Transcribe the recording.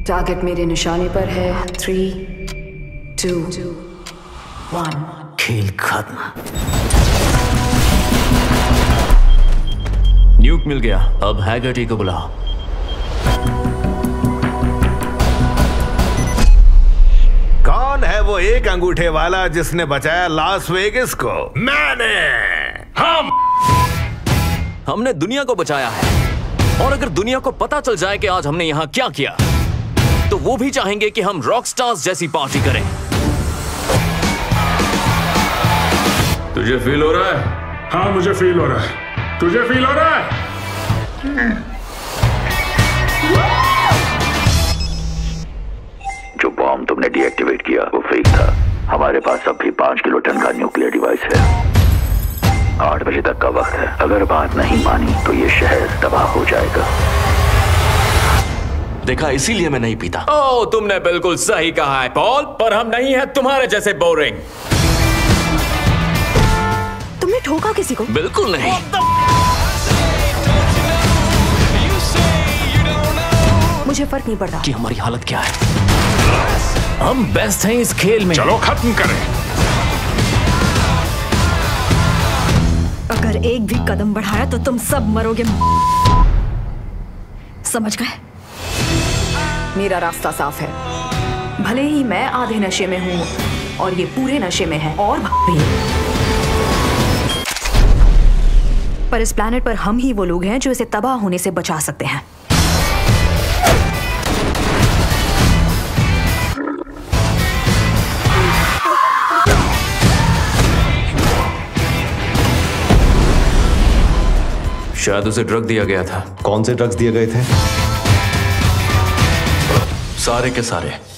Target मेरे निशाने पर है। 3, 2, 1। खेल खत्म। न्यूक मिल गया। अब हैगर्टी को बुलाओ। कौन है वो एक अंगूठे वाला जिसने बचाया लास वेगास को? मैंने। हमने दुनिया को बचाया है, और अगर दुनिया को पता चल जाए कि आज हमने यहाँ क्या किया, तो वो भी चाहेंगे कि हम रॉक स्टार्स जैसी पार्टी करें। तुझे फील हो रहा है? हाँ मुझे फील हो रहा है। तुझे फील हो रहा है? जो बॉम्ब तुमने डीएक्टिवेट किया वो फेक था। हमारे पास अब भी 5 किलो टन का न्यूक्लियर डिवाइस है। 8 बजे तक का वक्त है। अगर बात नहीं मानी तो ये शहर तबाह हो जाएगा। देखा, इसीलिए मैं नहीं पीता। ओह, तुमने बिल्कुल सही कहा है पॉल, पर हम नहीं हैं तुम्हारे जैसे बोरिंग। तुमने ठोका किसी को? बिल्कुल नहीं। मुझे फर्क नहीं पड़ता कि हमारी हालत क्या है। हम बेस्ट हैं इस खेल में। चलो खत्म करें। अगर एक भी कदम बढ़ाया तो तुम सब मरोगे। समझ गए? मेरा रास्ता साफ है। भले ही मैं आधे नशे में हूं और ये पूरे नशे में है, और भी, पर इस प्लैनेट पर हम ही वो लोग हैं जो इसे तबाह होने से बचा सकते हैं। शायद उसे ड्रग दिया गया था। कौन से ड्रग्स दिए गए थे? सारे के सारे।